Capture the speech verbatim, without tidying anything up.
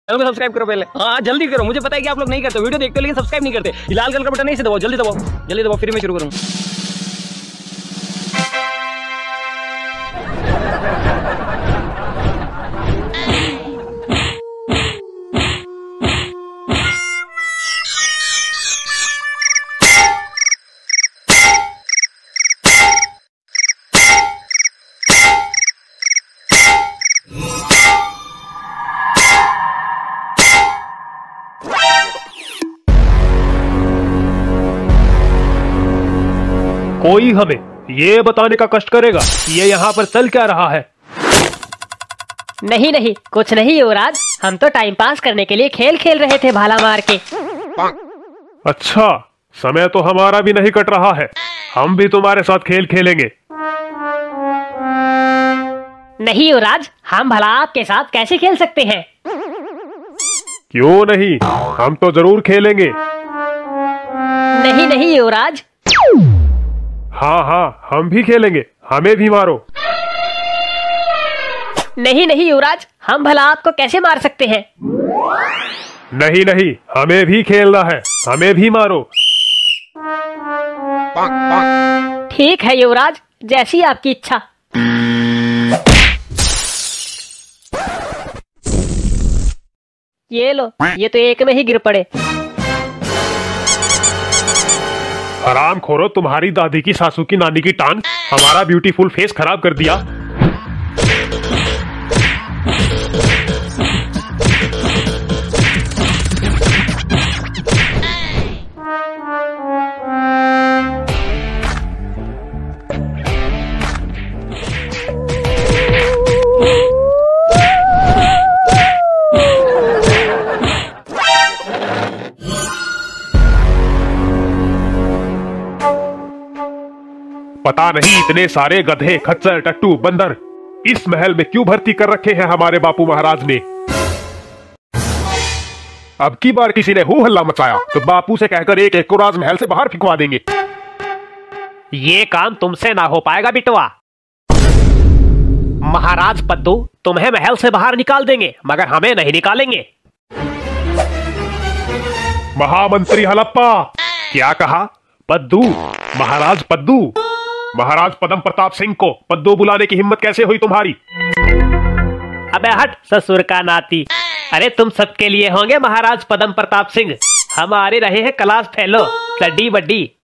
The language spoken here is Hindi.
चैनल को सब्सक्राइब करो पहले। हाँ जल्दी करो, मुझे पता है कि आप लोग नहीं करते, वीडियो देखते हो लेकिन सब्सक्राइब नहीं करते। लाल कलर का बटन नहीं से दबाओ, जल्दी दबाओ जल्दी दबाओ, फिर मैं शुरू करूँ। कोई हमें ये बताने का कष्ट करेगा ये यहाँ पर चल क्या रहा है? नहीं नहीं कुछ नहीं युवराज, हम तो टाइम पास करने के लिए खेल खेल रहे थे भाला मार के। अच्छा, समय तो हमारा भी नहीं कट रहा है, हम भी तुम्हारे साथ खेल खेलेंगे। नहीं युवराज, हम भला आपके साथ कैसे खेल सकते हैं? क्यों नहीं, हम तो जरूर खेलेंगे। नहीं नहीं युवराज। हाँ हाँ हम भी खेलेंगे, हमें भी मारो। नहीं नहीं युवराज, हम भला आपको कैसे मार सकते हैं? नहीं नहीं, हमें भी खेलना है, हमें भी मारो। ठीक है युवराज, जैसी आपकी इच्छा। ये लो, ये तो एक में ही गिर पड़े। हराम खोरो, तुम्हारी दादी की सासू की नानी की टांग हमारा ब्यूटीफुल फेस खराब कर दिया। पता नहीं इतने सारे गधे, खच्चर, टट्टू, बंदर इस महल में क्यों भर्ती कर रखे हैं हमारे बापू महाराज ने। अब की बार किसी ने हू हल्ला मचाया तो बापू से कहकर एक एक को राजमहल से बाहर फिकवा देंगे। ये काम तुमसे ना हो पाएगा बिटवा। महाराज पद्दू तुम्हें महल से बाहर निकाल देंगे, मगर हमें नहीं निकालेंगे। महामंत्री हलप्पा, क्या कहा? पद्दू? महाराज पद्दू? महाराज पद्म प्रताप सिंह को पद्दू बुलाने की हिम्मत कैसे हुई तुम्हारी? अबे हट ससुर का नाती। अरे तुम सबके लिए होंगे महाराज पद्म प्रताप सिंह, हमारे रहे हैं क्लास फेलो, लड्डी बड्डी।